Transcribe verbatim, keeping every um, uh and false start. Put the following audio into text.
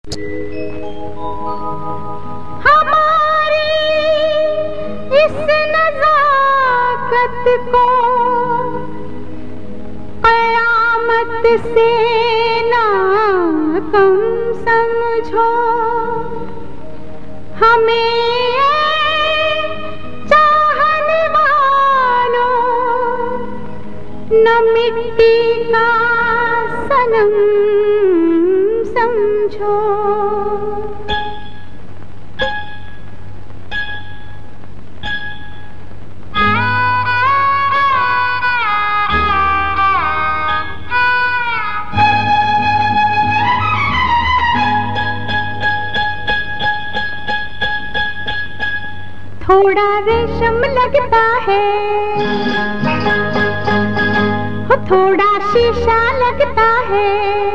हमारी इस नज़ाकत को क़यामत से ना कम समझो। हमें चाहने वालों न मिट्टी का सनम समझो। थोड़ा रेशम लगता है, हो थोड़ा शीशा लगता है।